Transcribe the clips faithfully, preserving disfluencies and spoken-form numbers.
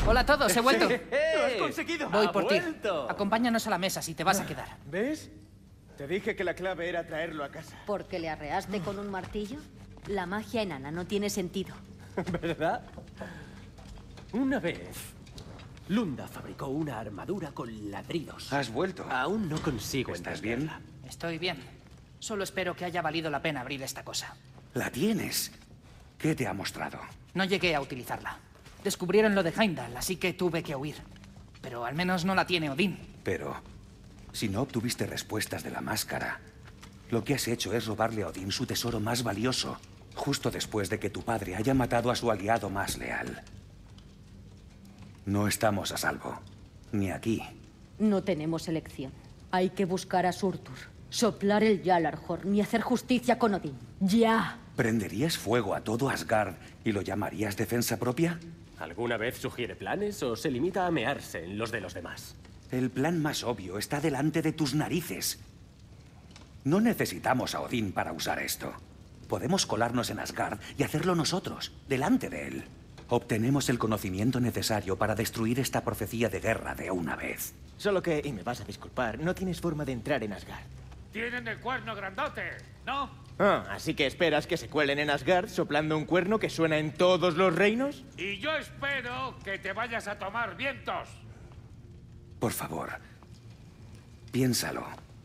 Hola a todos, he vuelto. ¡Lo has conseguido! Voy ¡Ha por ti. vuelto! Acompáñanos a la mesa si te vas a quedar. ¿Ves? Te dije que la clave era traerlo a casa. ¿Porque le arreaste con un martillo? La magia enana no tiene sentido. ¿Verdad? Una vez, Lunda fabricó una armadura con ladridos. ¿Has vuelto? Aún no consigo ¿Estás bien? entenderla. Estoy bien. Solo espero que haya valido la pena abrir esta cosa. ¿La tienes? ¿Qué te ha mostrado? No llegué a utilizarla. Descubrieron lo de Heimdall, así que tuve que huir. Pero al menos no la tiene Odín. Pero, si no obtuviste respuestas de la máscara, lo que has hecho es robarle a Odín su tesoro más valioso, justo después de que tu padre haya matado a su aliado más leal. No estamos a salvo. Ni aquí. No tenemos elección. Hay que buscar a Surtur, soplar el Gjallarhorn y hacer justicia con Odín. ¡Ya! ¿Prenderías fuego a todo Asgard y lo llamarías defensa propia? ¿Alguna vez sugiere planes o se limita a mearse en los de los demás? El plan más obvio está delante de tus narices. No necesitamos a Odín para usar esto. Podemos colarnos en Asgard y hacerlo nosotros, delante de él. Obtenemos el conocimiento necesario para destruir esta profecía de guerra de una vez. Solo que, y me vas a disculpar, no tienes forma de entrar en Asgard. Tienen el cuerno grandote, ¿no? Ah, ¿así que esperas que se cuelen en Asgard soplando un cuerno que suena en todos los reinos? Y yo espero que te vayas a tomar vientos. Por favor, piénsalo.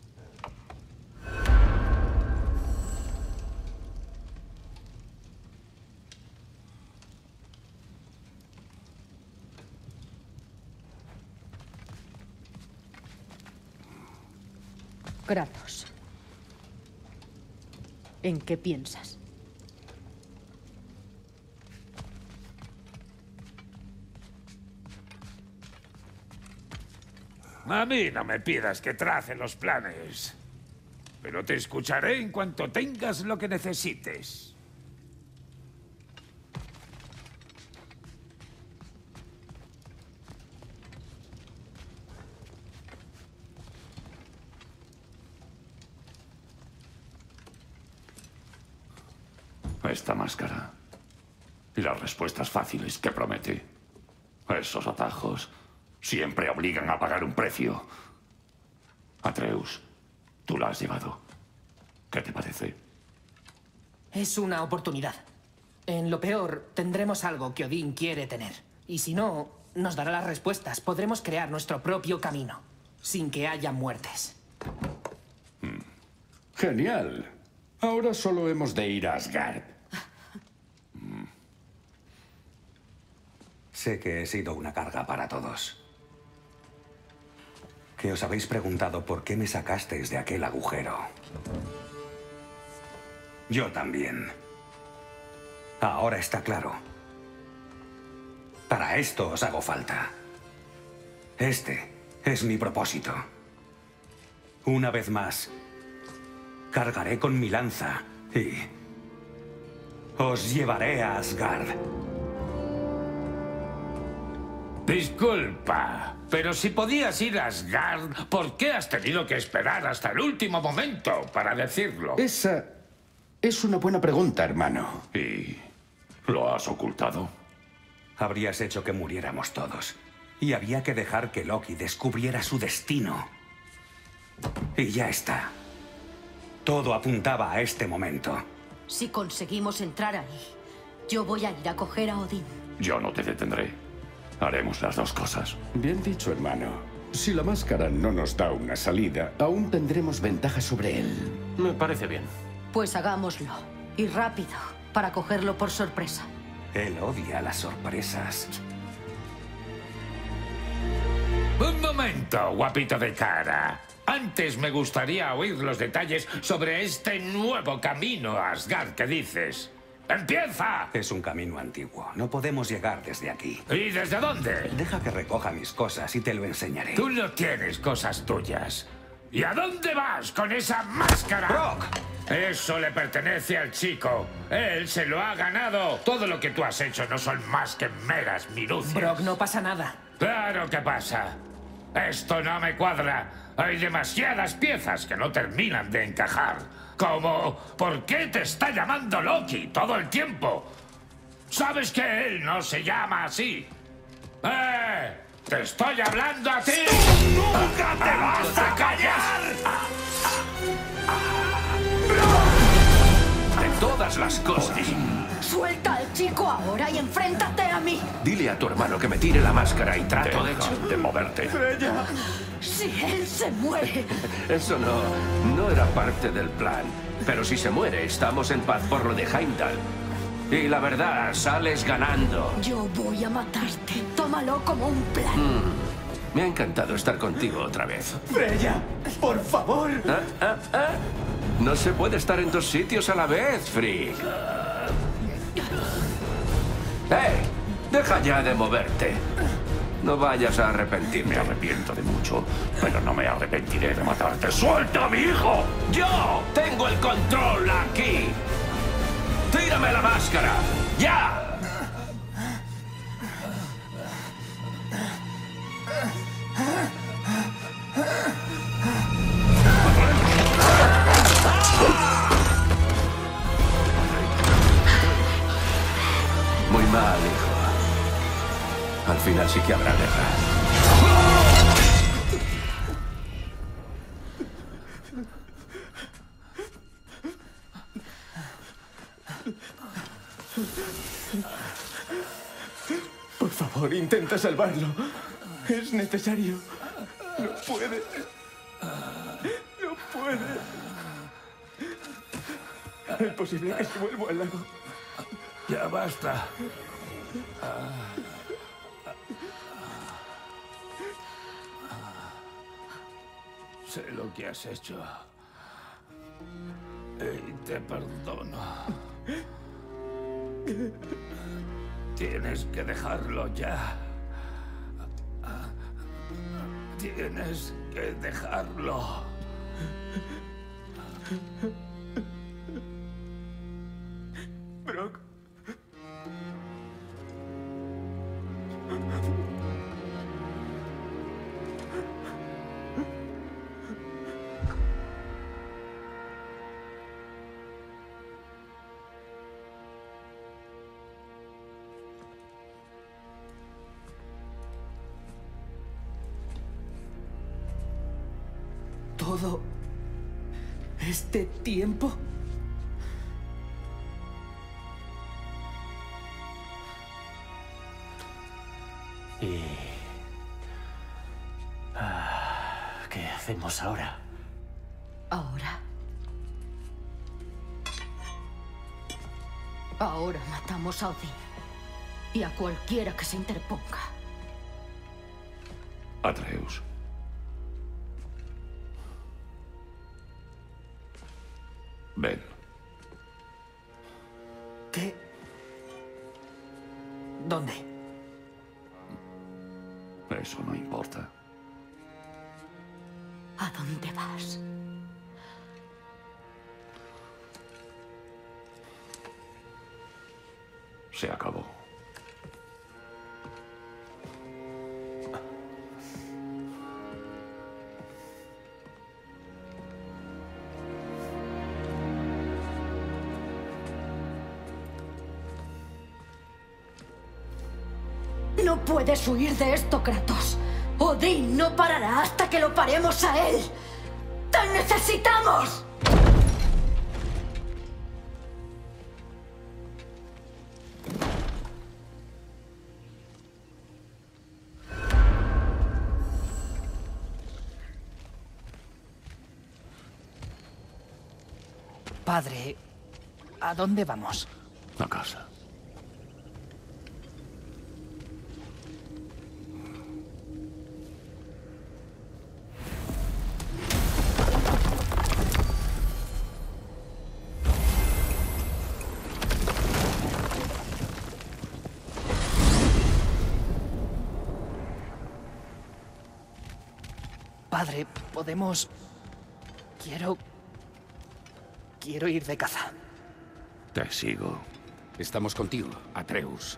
Kratos. ¿En qué piensas? A mí no me pidas que trace los planes. Pero te escucharé en cuanto tengas lo que necesites. Esta máscara. Y las respuestas fáciles que promete. Esos atajos siempre obligan a pagar un precio. Atreus, tú la has llevado. ¿Qué te parece? Es una oportunidad. En lo peor, tendremos algo que Odín quiere tener. Y si no, nos dará las respuestas. Podremos crear nuestro propio camino, sin que haya muertes. Genial. Ahora solo hemos de ir a Asgard. Sé que he sido una carga para todos. Que os habéis preguntado por qué me sacasteis de aquel agujero. Yo también. Ahora está claro. Para esto os hago falta. Este es mi propósito. Una vez más, cargaré con mi lanza y os llevaré a Asgard. Disculpa, pero si podías ir a Asgard, ¿por qué has tenido que esperar hasta el último momento para decirlo? Esa es una buena pregunta, hermano. ¿Y lo has ocultado? Habrías hecho que muriéramos todos. Y había que dejar que Loki descubriera su destino. Y ya está. Todo apuntaba a este momento. Si conseguimos entrar ahí, yo voy a ir a coger a Odín. Yo no te detendré. Haremos las dos cosas. Bien dicho, hermano. Si la máscara no nos da una salida, aún tendremos ventaja sobre él. Me parece bien. Pues hagámoslo. Y rápido, para cogerlo por sorpresa. Él odia las sorpresas. Un momento, guapito de cara. Antes me gustaría oír los detalles sobre este nuevo camino a Asgard que dices. ¡Empieza! Es un camino antiguo. No podemos llegar desde aquí. ¿Y desde dónde? Deja que recoja mis cosas y te lo enseñaré. Tú no tienes cosas tuyas. ¿Y a dónde vas con esa máscara? ¡Brock! Eso le pertenece al chico. Él se lo ha ganado. Todo lo que tú has hecho no son más que meras minucias. Brock, no pasa nada. Claro que pasa. Esto no me cuadra. Hay demasiadas piezas que no terminan de encajar. Como, ¿por qué te está llamando Loki todo el tiempo? Sabes que él no se llama así. ¡Eh! ¡Te estoy hablando a ti! ¡Nunca te vas a callar! De todas las cosas. Suelta al chico ahora y enfréntate a mí. Dile a tu hermano que me tire la máscara y trato de... Deja de moverte. Si él se muere, Eso no... no era parte del plan. Pero si se muere, estamos en paz por lo de Heimdall. Y la verdad, sales ganando. yo voy a matarte. Tómalo como un plan. Me ha encantado estar contigo otra vez. Freya, por favor. ¿Ah, ah, ah? No se puede estar en dos sitios a la vez, Frigg. ¡Hey! Deja ya de moverte. No vayas a arrepentirme. Me arrepiento de mucho, pero no me arrepentiré de matarte. ¡Suelta a mi hijo! ¡Yo tengo el control aquí! ¡Tírame la máscara! ¡Ya! Muy mal, hijo. Al final sí que habrá guerra. Por favor, intenta salvarlo. Es necesario. No puede. No puede. Es posible que se vuelva al lago. Ya basta. Sé lo que has hecho. Y te perdono. Tienes que dejarlo ya. Tienes que dejarlo. Brock. ¿Todo este tiempo? ¿Y ah, qué hacemos ahora? Ahora. Ahora matamos a Odín. Y a cualquiera que se interponga. Atreus. Ven. ¿Qué? ¿Dónde? Eso no importa. ¿A dónde vas? Se acabó. No puedes huir de esto, Kratos. Odín no parará hasta que lo paremos a él. ¡Te necesitamos! Padre, ¿a dónde vamos? A casa. Padre, podemos... Quiero... Quiero ir de caza. Te sigo. Estamos contigo, Atreus.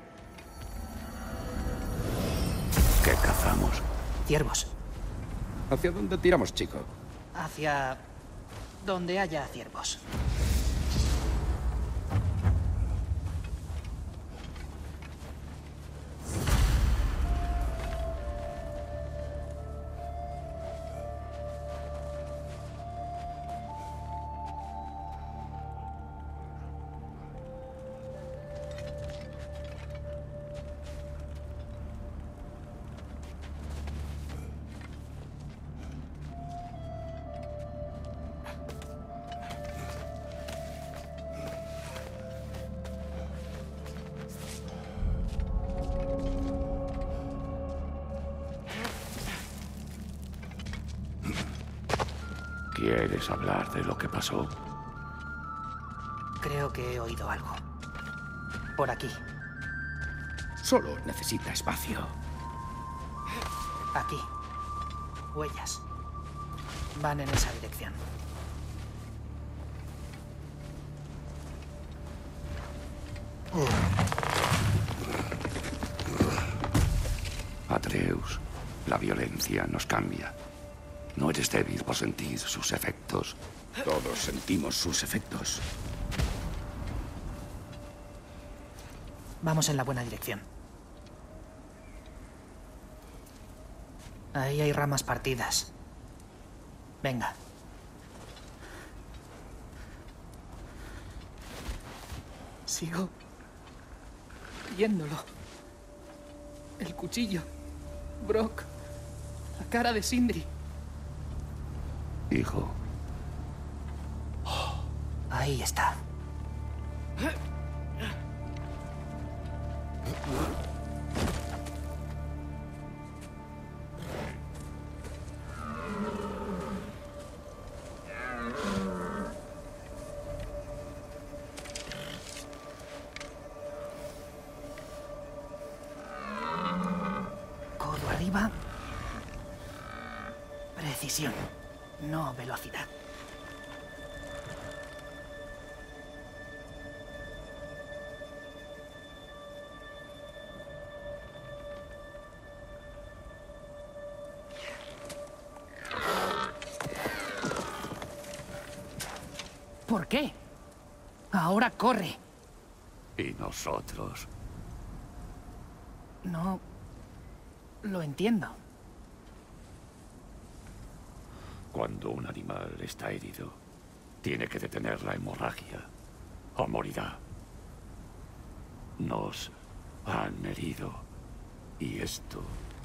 ¿Qué cazamos? Ciervos. ¿Hacia dónde tiramos, chico? Hacia... donde haya ciervos. ¿Quieres hablar de lo que pasó? Creo que he oído algo. Por aquí. Solo necesita espacio. Aquí. Huellas. Van en esa dirección. Atreus, la violencia nos cambia. No eres débil por sentir sus efectos. Todos sentimos sus efectos. Vamos en la buena dirección. Ahí hay ramas partidas. Venga. Sigo viéndolo. El cuchillo. Brock. La cara de Sindri. Hijo. Ahí está. Codo arriba. Precisión, no velocidad. ¿Por qué? Ahora corre. ¿Y nosotros? No lo entiendo. Cuando un animal está herido, tiene que detener la hemorragia o morirá. Nos han herido y esto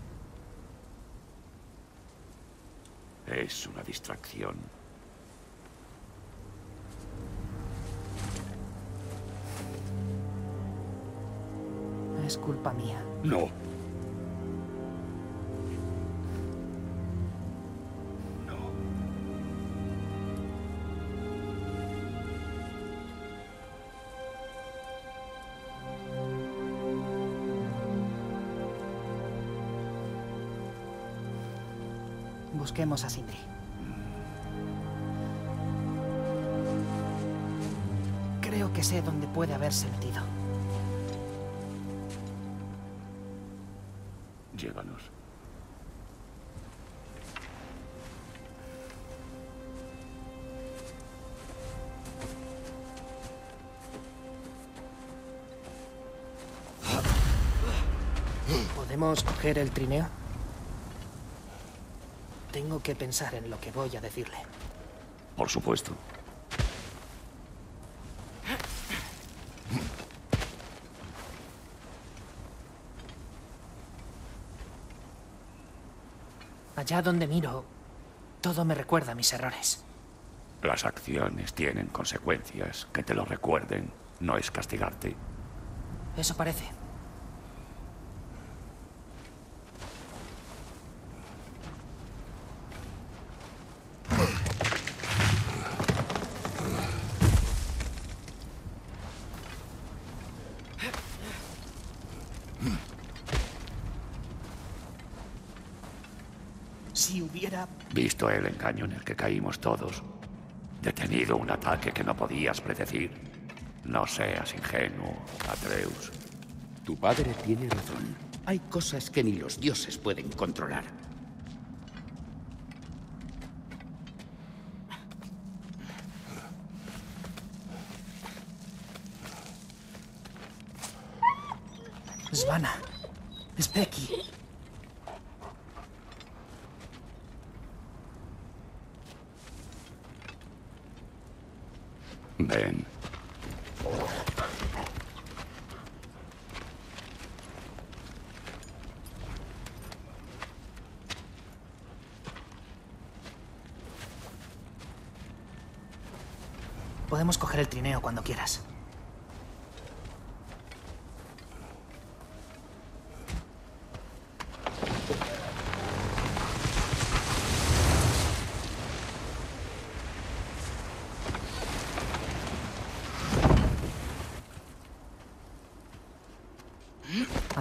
es una distracción. Es culpa mía. No. No. Busquemos a Sindri. Creo que sé dónde puede haberse metido. Llévanos. ¿Podemos coger el trineo? Tengo que pensar en lo que voy a decirle. Por supuesto. Allá donde miro, todo me recuerda a mis errores. Las acciones tienen consecuencias. Que te lo recuerden no es castigarte. Eso parece. Si hubiera... Visto el engaño en el que caímos todos, detenido un ataque que no podías predecir, no seas ingenuo, Atreus. Tu padre tiene razón. Hay cosas que ni los dioses pueden controlar. Svanna. Speki. Ven. Podemos coger el trineo cuando quieras.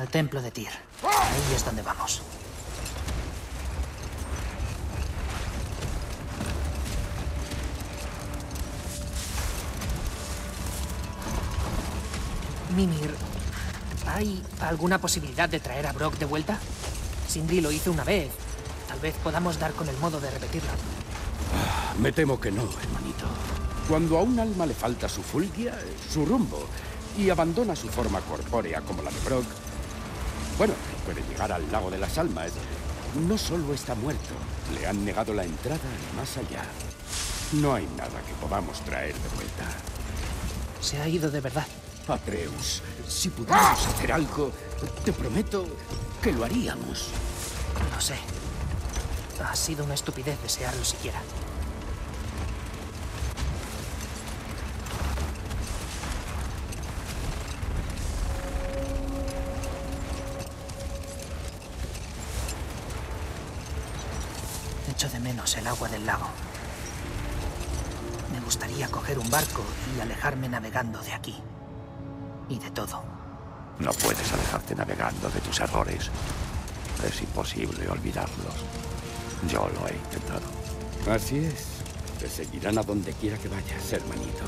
templo de Tyr. Ahí es donde vamos. Mimir, ¿hay alguna posibilidad de traer a Brok de vuelta? Sindri lo hizo una vez. Tal vez podamos dar con el modo de repetirlo. Me temo que no, hermanito. Cuando a un alma le falta su fulgia, su rumbo, y abandona su forma corpórea como la de Brok, bueno, puede llegar al lago de las almas. No solo está muerto, le han negado la entrada al más allá. No hay nada que podamos traer de vuelta. Se ha ido de verdad. Atreus, si pudiéramos hacer algo, te prometo que lo haríamos. Lo sé. Ha sido una estupidez desearlo siquiera. Echo de menos el agua del lago. Me gustaría coger un barco y alejarme navegando de aquí. Y de todo. No puedes alejarte navegando de tus errores. Es imposible olvidarlos. Yo lo he intentado. Así es. Te seguirán a donde quiera que vayas, hermanito.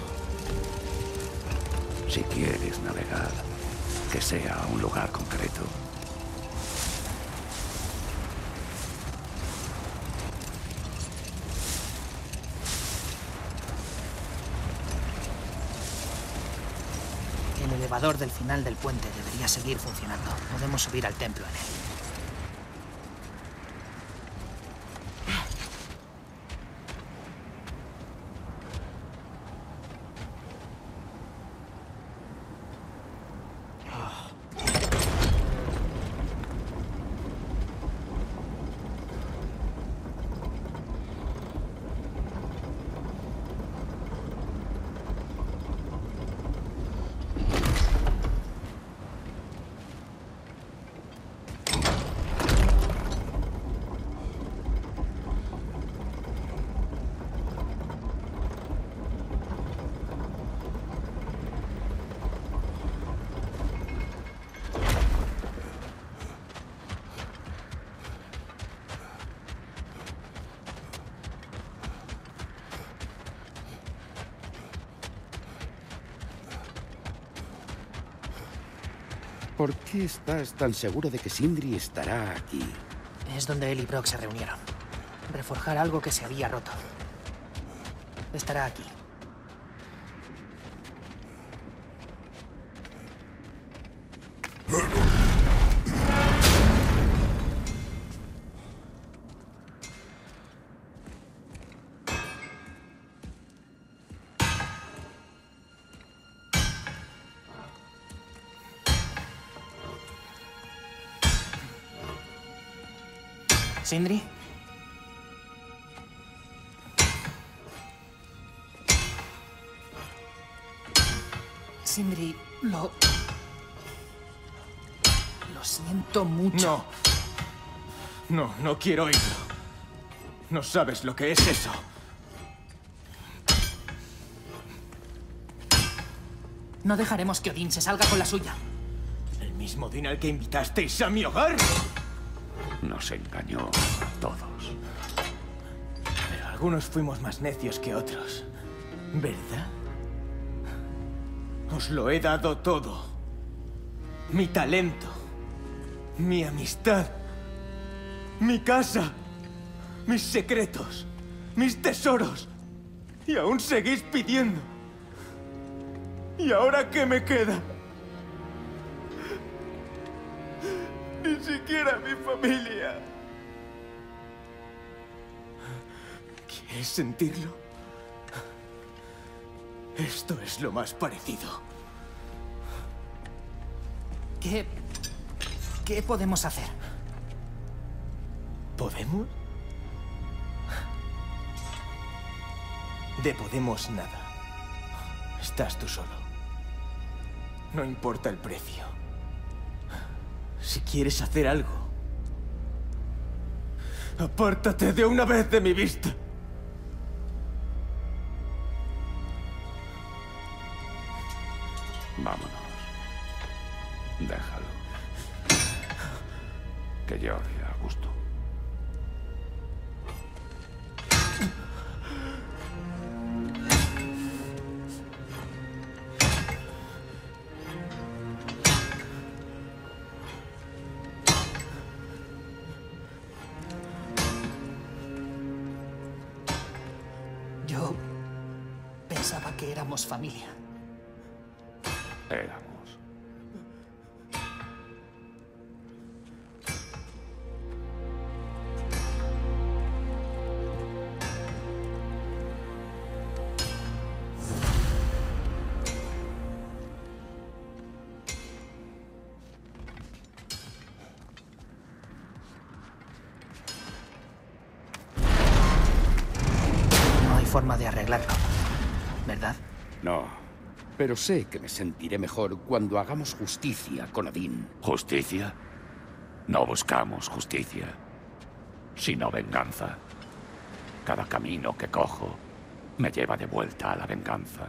Si quieres navegar, que sea a un lugar concreto. El elevador del final del puente debería seguir funcionando. Podemos subir al templo en él. ¿Por qué estás tan seguro de que Sindri estará aquí? Es donde él y Brok se reunieron. Reforjar algo que se había roto. Estará aquí. ¿Sindri? Sindri, lo... Lo siento mucho. No. No, no quiero oírlo. No sabes lo que es eso. No dejaremos que Odín se salga con la suya. ¿El mismo Odín al que invitasteis a mi hogar? Nos engañó a todos. Pero algunos fuimos más necios que otros, ¿verdad? Os lo he dado todo. Mi talento, mi amistad, mi casa, mis secretos, mis tesoros. Y aún seguís pidiendo. ¿Y ahora qué me queda? Ni siquiera mi familia. ¿Quieres sentirlo? Esto es lo más parecido. ¿Qué... qué podemos hacer? ¿Podemos? De podemos nada. Estás tú solo. No importa el precio. Si quieres hacer algo, apártate de una vez de mi vista. Vámonos. Déjalo. que éramos familia. Éramos. Forma de arreglarlo, ¿verdad? No, pero sé que me sentiré mejor cuando hagamos justicia con Odín. ¿Justicia? No buscamos justicia, sino venganza. Cada camino que cojo me lleva de vuelta a la venganza.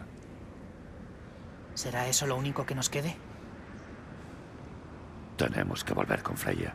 ¿Será eso lo único que nos quede? Tenemos que volver con Freya.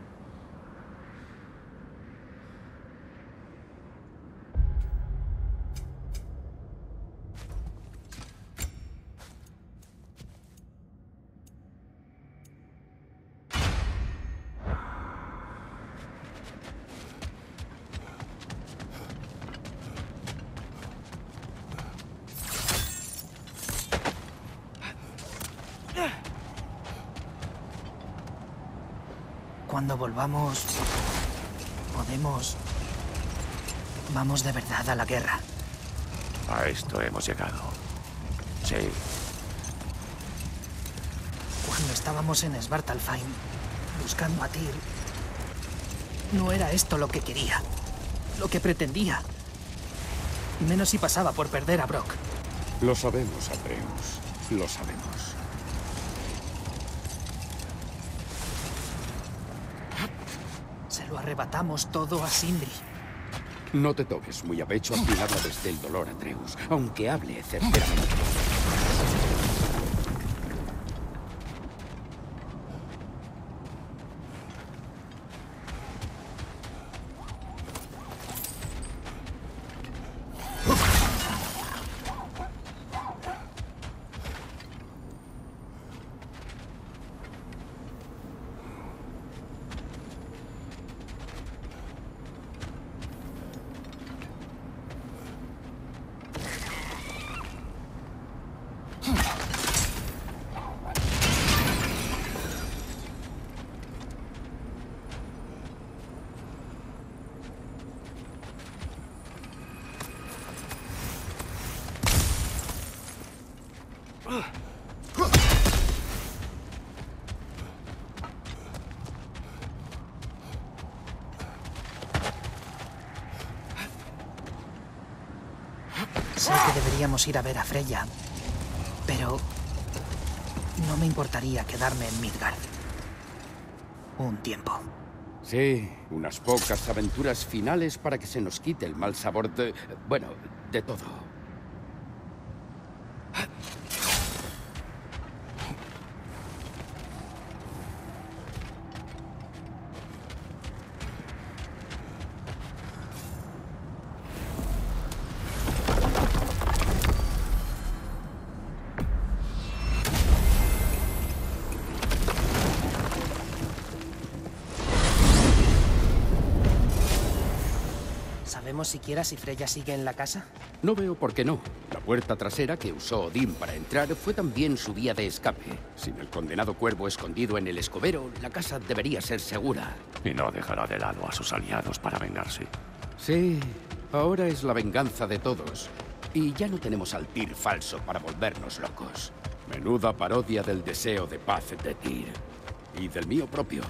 Cuando volvamos, podemos... Vamos de verdad a la guerra. A esto hemos llegado. Sí. Cuando estábamos en Svartalfheim, buscando a Tyr, no era esto lo que quería, lo que pretendía. Menos si pasaba por perder a Brock. Lo sabemos, Atreus. Lo sabemos. Se lo arrebatamos todo a Sindri. No te tomes muy a pecho afirmarlo desde el dolor, Atreus, aunque hable certeramente. Sé que deberíamos ir a ver a Freya, pero no me importaría quedarme en Midgard un tiempo. Sí, unas pocas aventuras finales para que se nos quite el mal sabor de... bueno, de todo. ¿Sabemos siquiera si Freya sigue en la casa? No veo por qué no. La puerta trasera que usó Odín para entrar fue también su vía de escape. Sin el condenado cuervo escondido en el escobero, la casa debería ser segura. Y no dejará de lado a sus aliados para vengarse. Sí, ahora es la venganza de todos. Y ya no tenemos al Tyr falso para volvernos locos. Menuda parodia del deseo de paz de Tyr. Y del mío propio.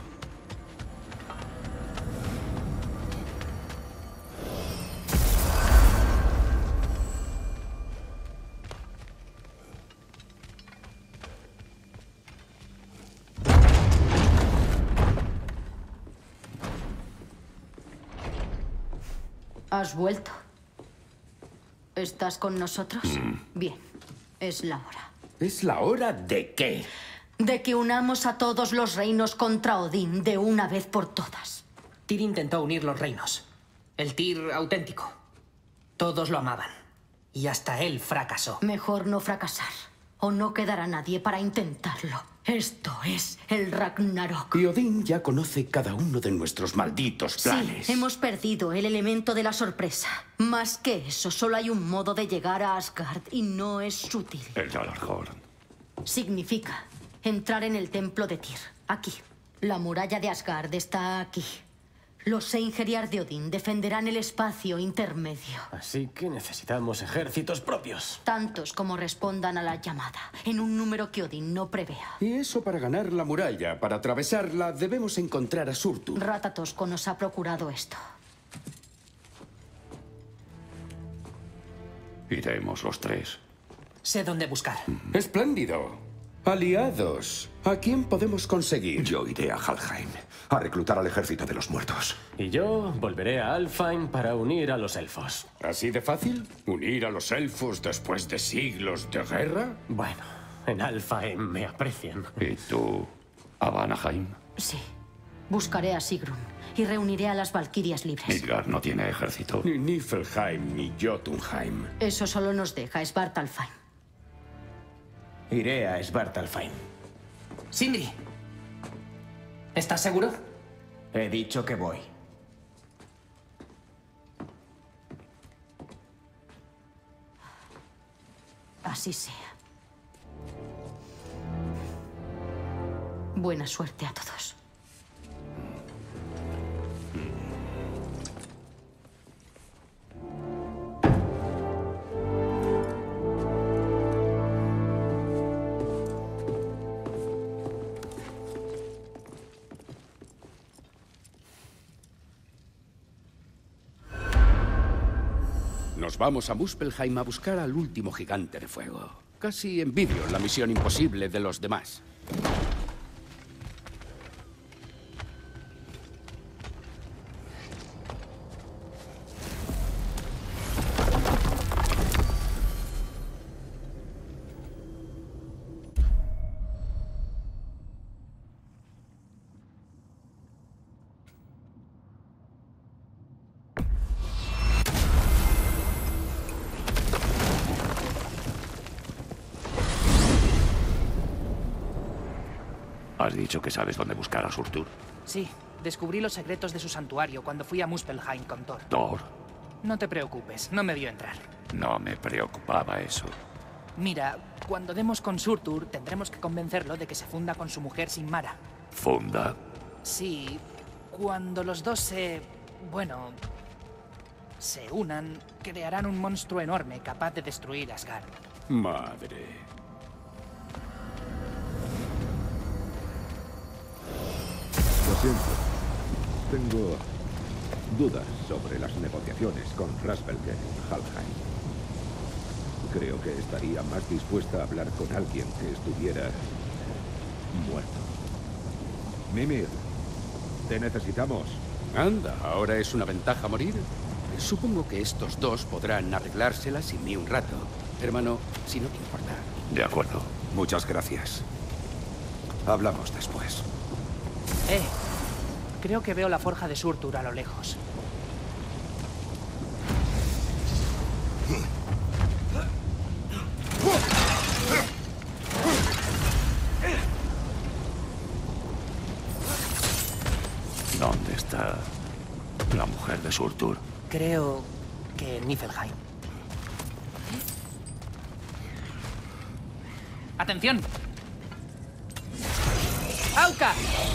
¿Has vuelto? ¿Estás con nosotros? Mm. Bien, es la hora. ¿Es la hora de qué? De que unamos a todos los reinos contra Odín de una vez por todas. Tyr intentó unir los reinos. El Tyr auténtico. Todos lo amaban. Y hasta él fracasó. Mejor no fracasar. o no quedará nadie para intentarlo. Esto es el Ragnarok. Y Odín ya conoce cada uno de nuestros malditos planes. Sí, hemos perdido el elemento de la sorpresa. Más que eso, solo hay un modo de llegar a Asgard y no es sutil. El Gjallarhorn. Significa entrar en el templo de Tyr, aquí. La muralla de Asgard está aquí. Los Seinheriar de Odín defenderán el espacio intermedio. Así que necesitamos ejércitos propios. Tantos como respondan a la llamada, en un número que Odín no prevea. Y eso para ganar la muralla. Para atravesarla debemos encontrar a Surtur. Ratatosko nos ha procurado esto. Iremos los tres. Sé dónde buscar. Espléndido. Aliados. ¿A quién podemos conseguir? Yo iré a Helheim a reclutar al ejército de los muertos. Y yo volveré a Alfheim para unir a los elfos. ¿Así de fácil? ¿Unir a los elfos después de siglos de guerra? Bueno, en Alfheim me aprecian. ¿Y tú, a Vanaheim? Sí. Buscaré a Sigrun y reuniré a las Valquirias libres. Midgard no tiene ejército. Ni Niflheim ni Jotunheim. Eso solo nos deja Svartalfheim. Iré a Svartalfheim. Sindri, ¿estás seguro? He dicho que voy. Así sea. Buena suerte a todos. Nos vamos a Muspelheim a buscar al último gigante de fuego. Casi envidio la misión imposible de los demás. ¿Has dicho que sabes dónde buscar a Surtur? Sí, descubrí los secretos de su santuario cuando fui a Muspelheim con Thor. ¿Thor? No te preocupes, no me dio entrar. No me preocupaba eso. Mira, cuando demos con Surtur, tendremos que convencerlo de que se funda con su mujer Sinmara. ¿Funda? Sí, cuando los dos se... bueno... se unan, crearán un monstruo enorme capaz de destruir Asgard. Madre. Lo siento. Tengo dudas sobre las negociaciones con Rasbelger en Helheim. Creo que estaría más dispuesta a hablar con alguien que estuviera muerto. Mimir, te necesitamos. Anda, ¿ahora es una ventaja morir? Supongo que estos dos podrán arreglársela sin mí un rato. Hermano, si no te importa. De acuerdo. Muchas gracias. Hablamos después. Eh, creo que veo la forja de Surtur a lo lejos. ¿Dónde está la mujer de Surtur? Creo que en Niflheim. ¡Atención! ¡Auka!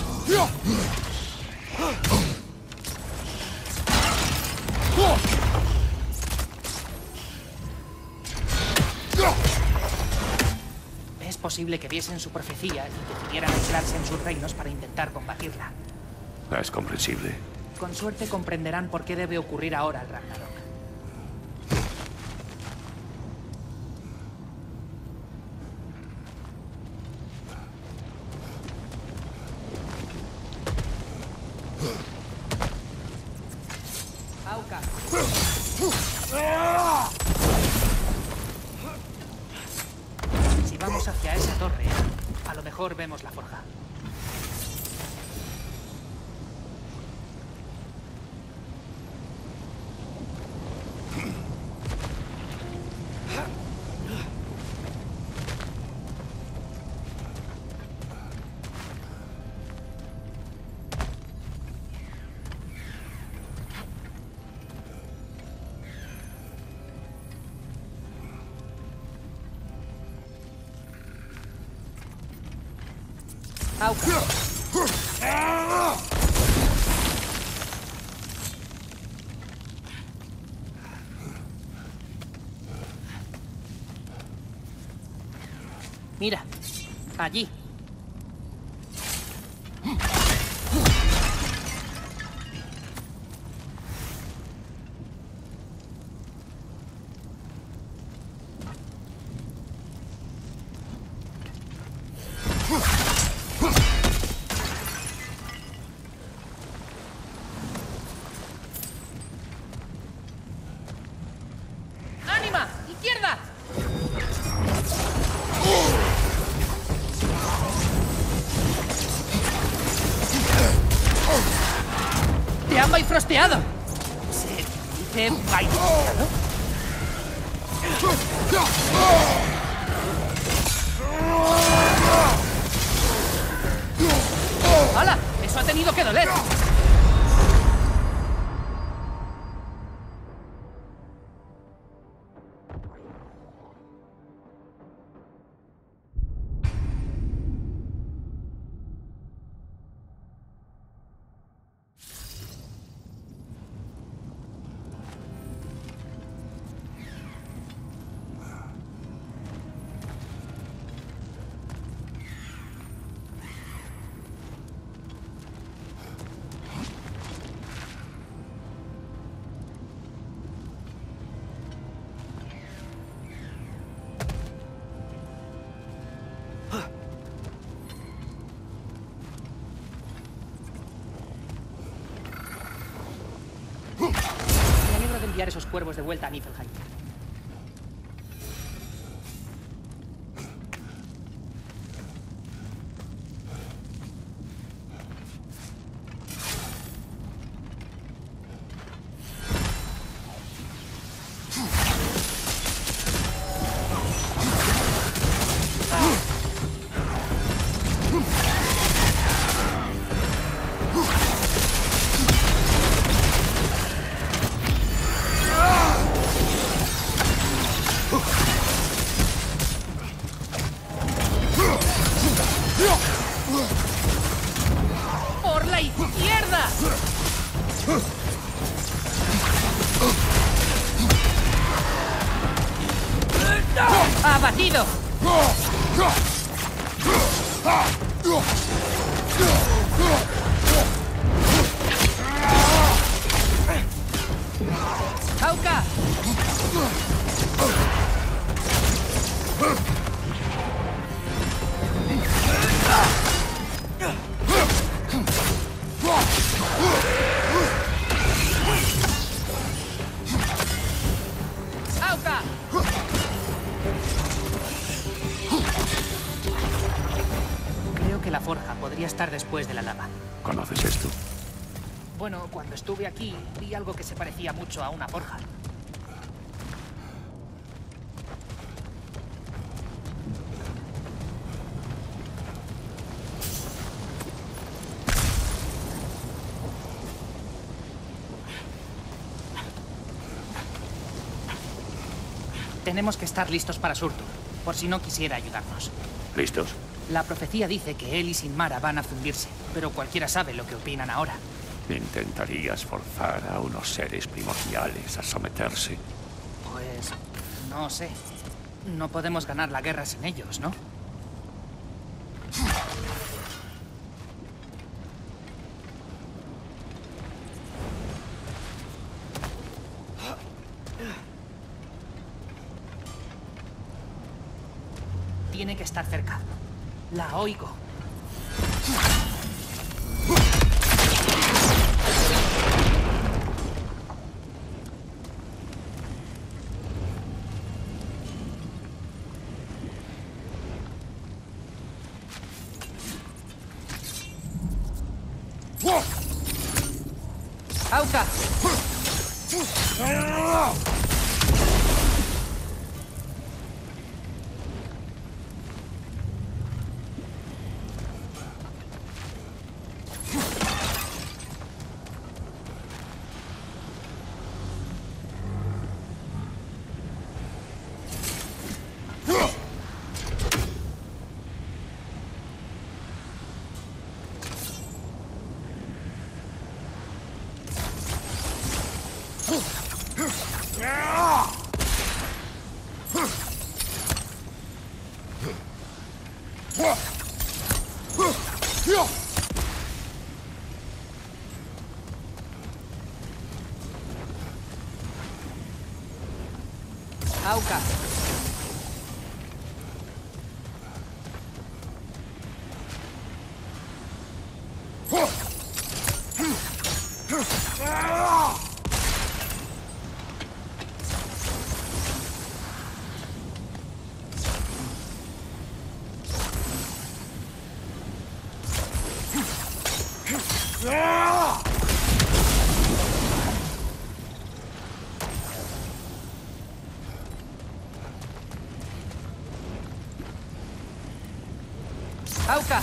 Es posible que viesen su profecía y decidieran aislarse en sus reinos para intentar combatirla. Es comprensible. Con suerte comprenderán por qué debe ocurrir ahora el Ragnarok. Auka. Si vamos hacia esa torre, a lo mejor vemos la forja. Auka. Mira, allí. ¡Ánima! ¡Izquierda! ¡Te han bifrosteado! ¿Se dice bifrosteado? ¡Hala! ¡Eso ha tenido que doler! Me alegro de enviar esos cuervos de vuelta a Niflheim. ¡Por la izquierda! ¡Abatido! ¡Auka! ¡Auka! Creo que la forja podría estar después de la lava. ¿Conoces esto? Bueno, cuando estuve aquí, vi algo que se parecía mucho a una forja. Tenemos que estar listos para Surtur, por si no quisiera ayudarnos. ¿Listos? La profecía dice que él y Sinmara van a fundirse, pero cualquiera sabe lo que opinan ahora. ¿Intentarías forzar a unos seres primordiales a someterse? Pues... no sé. No podemos ganar la guerra sin ellos, ¿no? Tiene que estar cerca. La oigo. ¡Auka! Auca. Auca.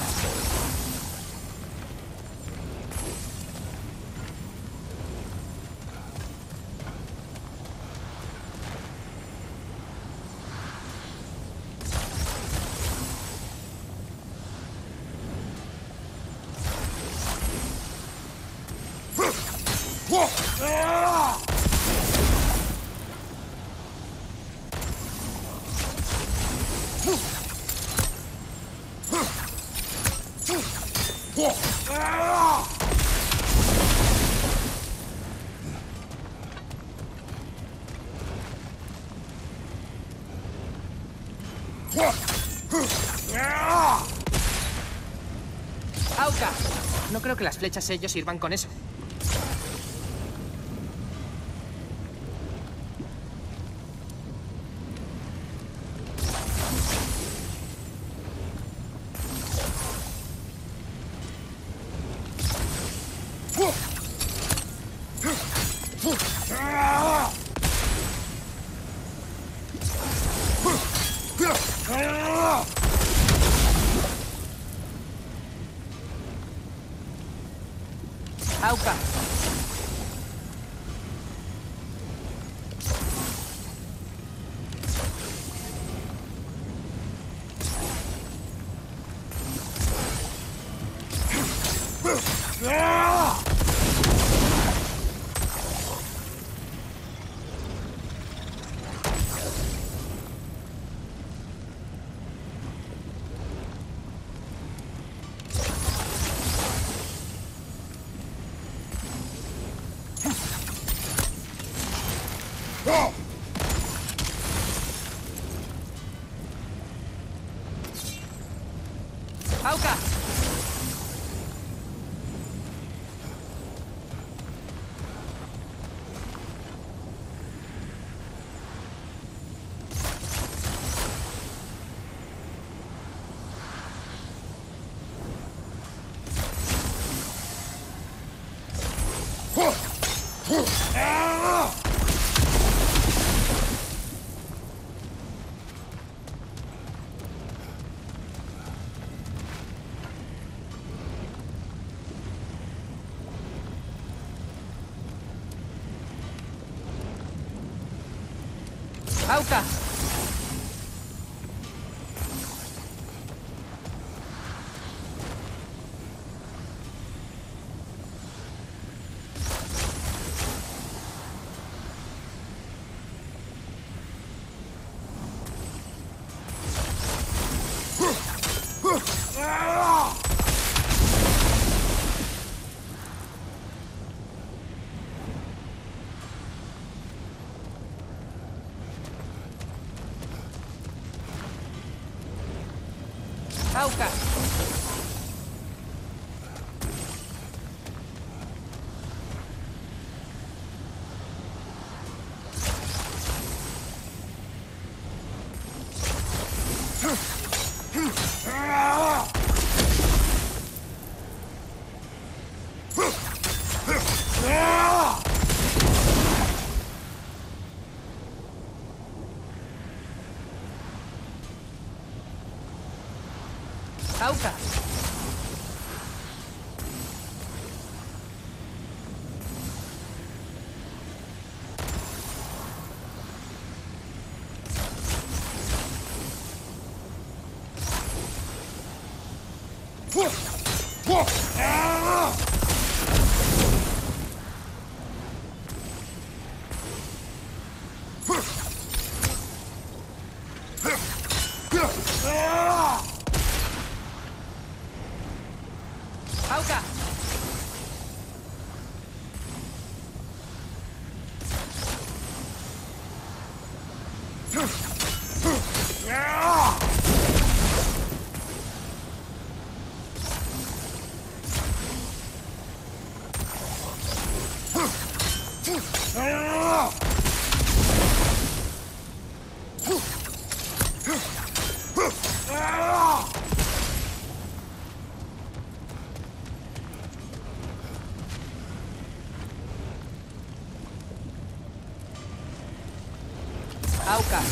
Auca. No creo que las flechas sello sirvan con eso. Auca. Auca. Auca. Auca. Auca. Auca.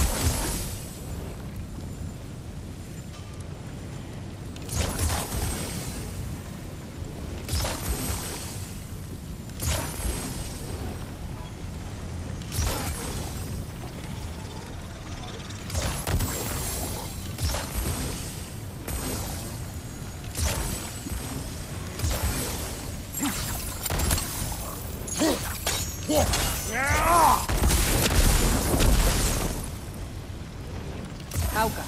Auca.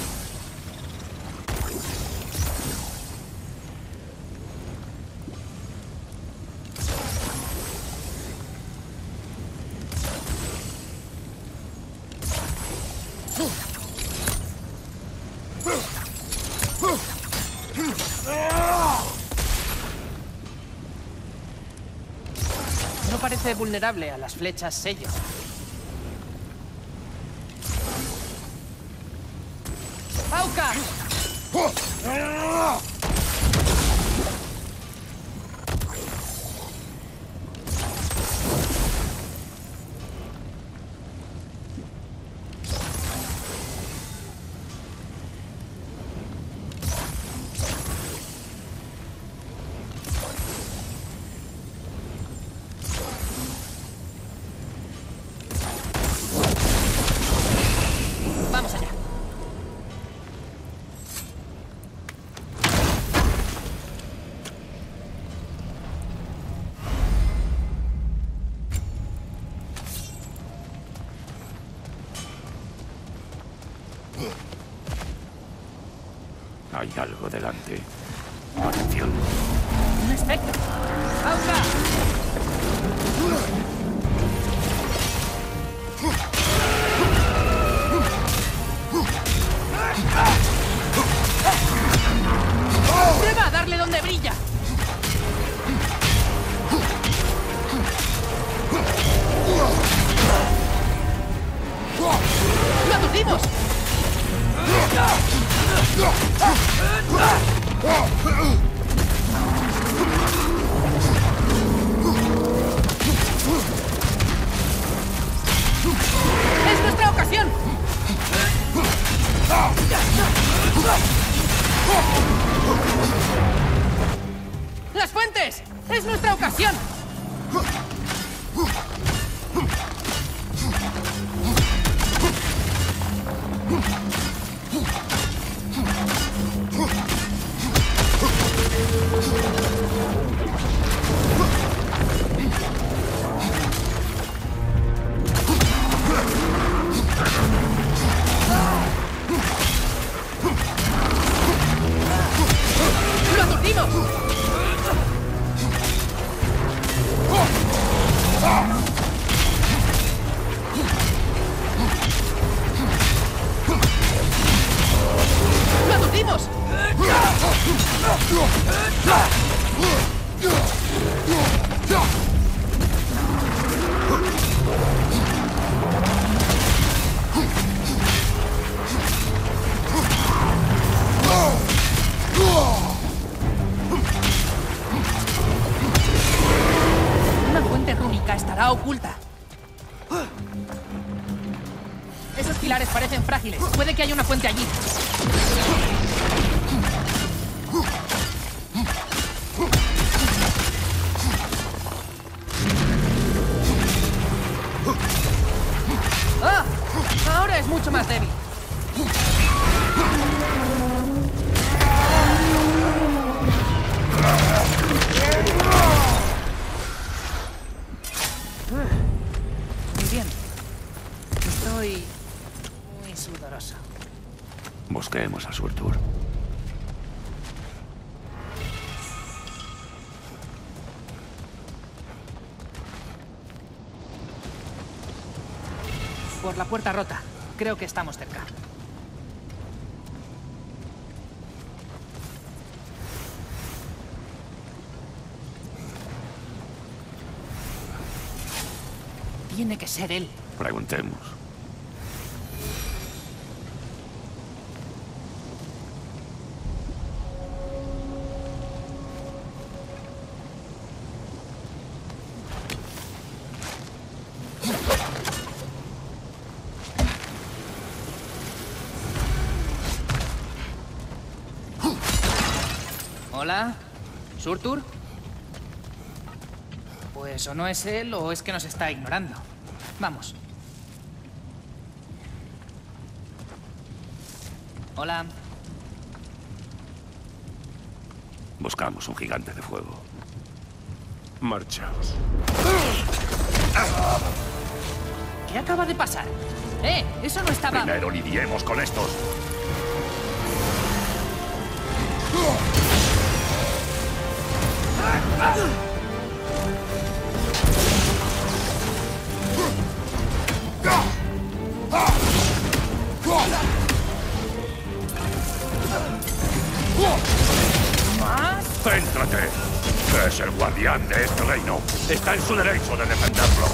No parece vulnerable a las flechas sello. ¡Auca! Vamos allá. Hay algo delante. Atención. Un espectro. ¡Auca! ¡Prueba a darle donde brilla! ¡Lo aturdimos! ¡Es nuestra ocasión! ¡Las fuentes! ¡Es nuestra ocasión! ¡Lo aturdimos! ¡Lo aturdimos! Una fuente rúnica estará oculta. Esos pilares parecen frágiles. Puede que haya una fuente allí. ¡Ah! Ahora es mucho más débil. Muy bien. Estoy muy sudoroso. Busquemos a Surtur. Por la puerta rota. Creo que estamos cerca. Tiene que ser él. Preguntemos. Hola, ¿Surtur? Pues o no es él o es que nos está ignorando. Vamos. Hola. Buscamos un gigante de fuego. Marchaos. ¿Qué acaba de pasar? ¡Eh! Eso no estaba... Primero lidiemos con estos. ¿Más? ¡Céntrate! Es el guardián de este reino. Está en su derecho de defenderlo.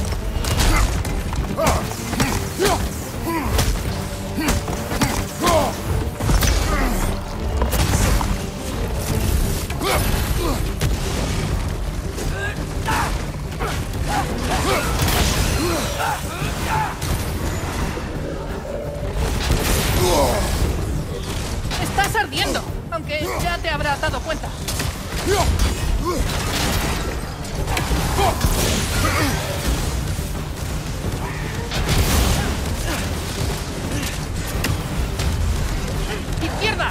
¡Estás ardiendo! Aunque ya te habrás dado cuenta. ¡Izquierda!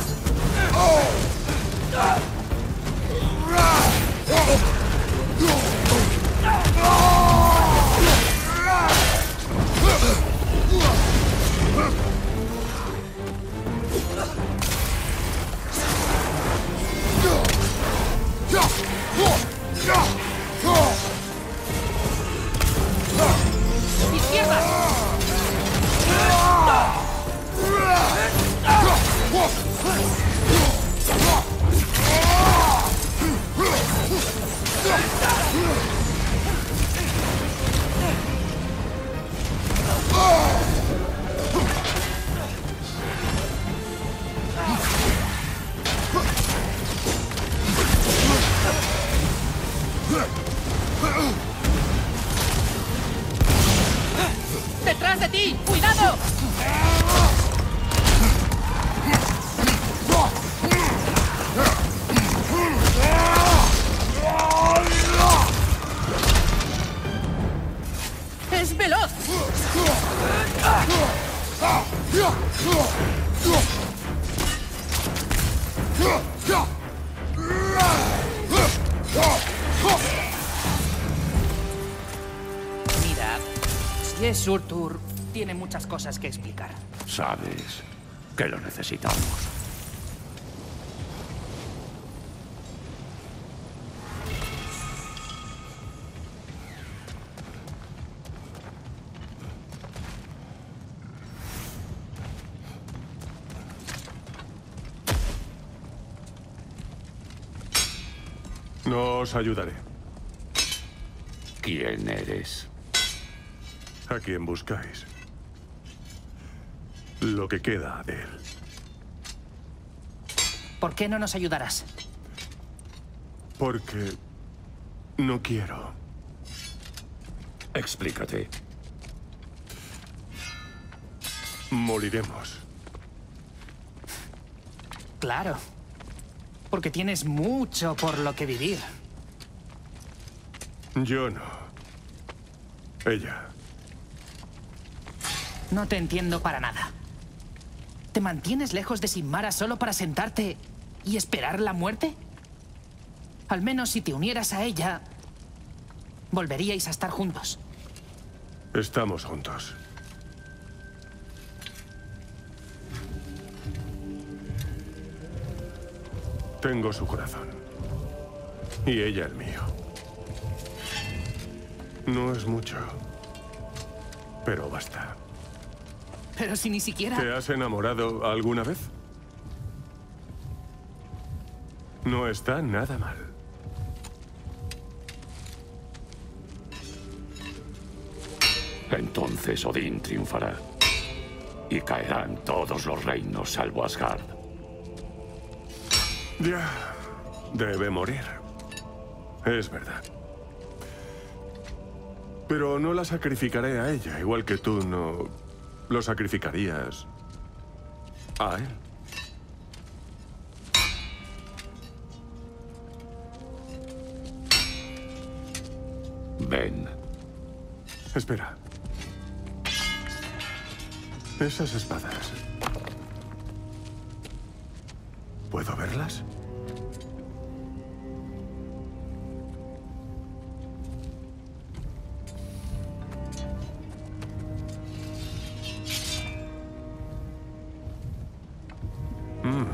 ¡Detrás de ti! ¡Cuidado! ¡Es veloz! Mira, si es Surtur, tiene muchas cosas que explicar. Sabes que lo necesitamos. No os ayudaré. ¿Quién eres? ¿A quién buscáis? Lo que queda de él. ¿Por qué no nos ayudarás? Porque no quiero. Explícate. Moriremos. Claro. Porque tienes mucho por lo que vivir. Yo no. Ella. No te entiendo para nada. ¿Te mantienes lejos de Sinmara solo para sentarte y esperar la muerte? Al menos si te unieras a ella, volveríais a estar juntos. Estamos juntos. Tengo su corazón. Y ella el mío. No es mucho, pero basta. Pero si ni siquiera... ¿Te has enamorado alguna vez? No está nada mal. Entonces Odín triunfará. Y caerán todos los reinos salvo Asgard. Ya. Debe morir. Es verdad. Pero no la sacrificaré a ella, igual que tú no lo sacrificarías a él. Ven. Espera. Esas espadas. ¿Puedo verlas? Mm.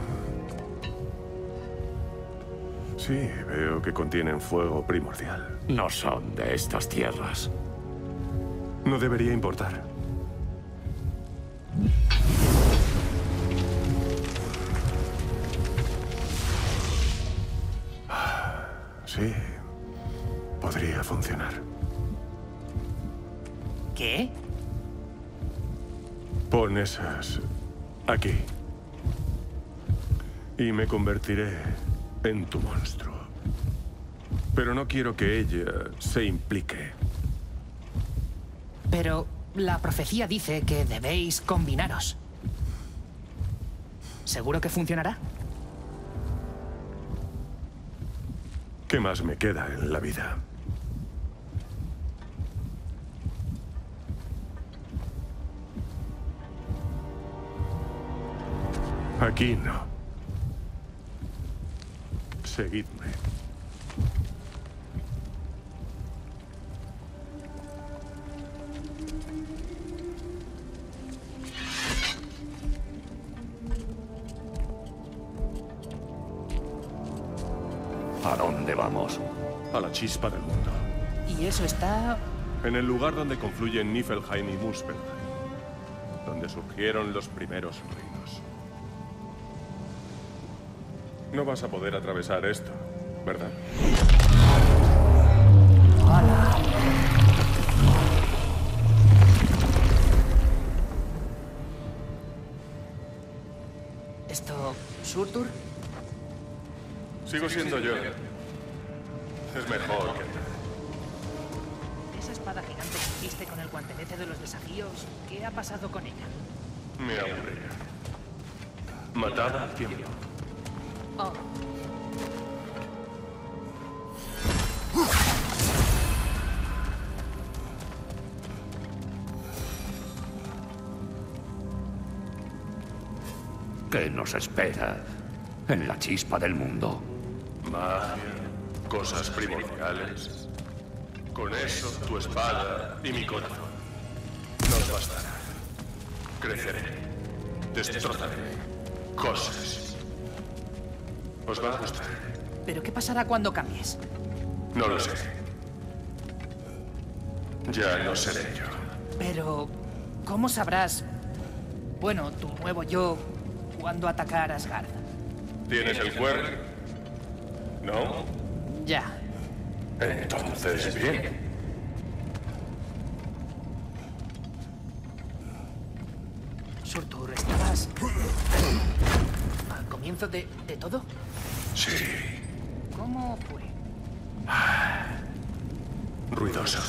Sí, veo que contienen fuego primordial. No son de estas tierras. No debería importar. Sí, podría funcionar. ¿Qué? Pon esas aquí. Y me convertiré en tu monstruo. Pero no quiero que ella se implique. Pero la profecía dice que debéis combinaros. ¿Seguro que funcionará? ¿Qué más me queda en la vida? Aquí no. Seguidme. ¿A dónde vamos? A la chispa del mundo. ¿Y eso está...? En el lugar donde confluyen Niflheim y Muspelheim. Donde surgieron los primeros reinos. No vas a poder atravesar esto, ¿verdad? ¡Hala! ¿Esto... Surtur? Sigo siendo yo. Es mejor que... Esa espada gigante que hiciste con el guantelete de los desafíos, ¿qué ha pasado con ella? Me aburre. Matada al tiempo. Oh. ¿Qué nos espera en la chispa del mundo? Magia, cosas primordiales. Con eso, tu espada y mi corazón nos bastará. Creceré, destrozaré cosas. ¿Os va a gustar? ¿Pero qué pasará cuando cambies? No lo sé. Ya no seré yo. Pero... ¿cómo sabrás... bueno, tu nuevo yo... cuándo atacar a Asgard? ¿Tienes el cuerno? ¿No? Ya. Entonces, bien. Surtur, ¿estabas... al comienzo de, de todo? Sí. ¿Cómo fue? Ruidoso.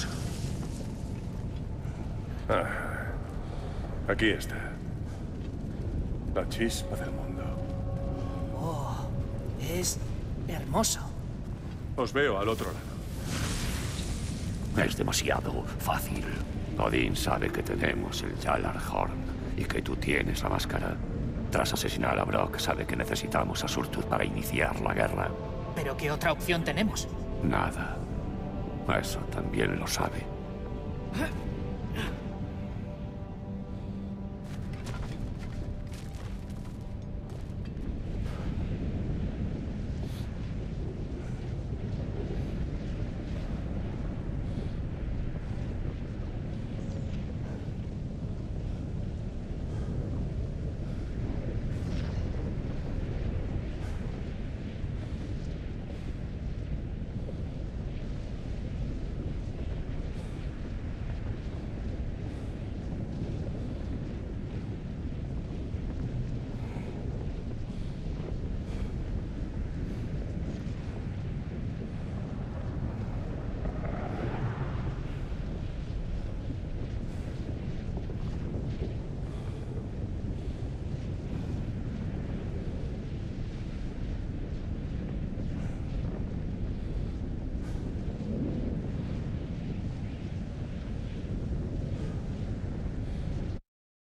Ah, aquí está. La chispa del mundo. Oh, es hermoso. Os veo al otro lado. Es demasiado fácil. Odín sabe que tenemos el Gjallarhorn y que tú tienes la máscara. Tras asesinar a Brok, sabe que necesitamos a Surtur para iniciar la guerra. ¿Pero qué otra opción tenemos? Nada. Eso también lo sabe.